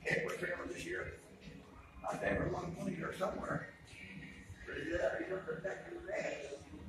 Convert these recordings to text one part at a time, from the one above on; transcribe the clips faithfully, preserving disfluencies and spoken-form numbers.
camper trailer this year. Not there, a lot of money here somewhere. Pretty good. You're protecting that.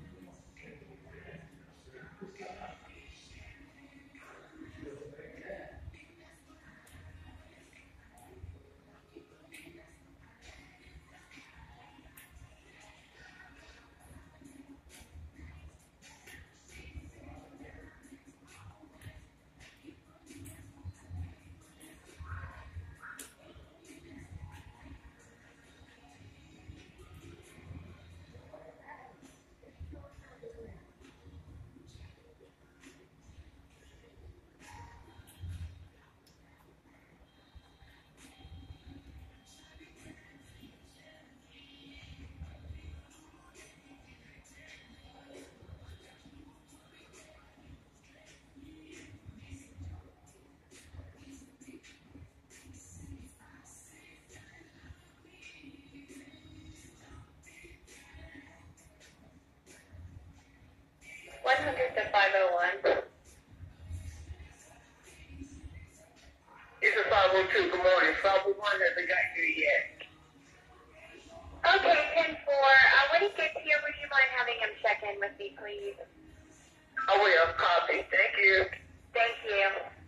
one hundred to five oh one. It's a five oh two. Good morning. five oh one hasn't got here yet. Okay, ten four. Uh, when he gets here, would you mind having him check in with me, please? I will. Copy. Thank you. Thank you.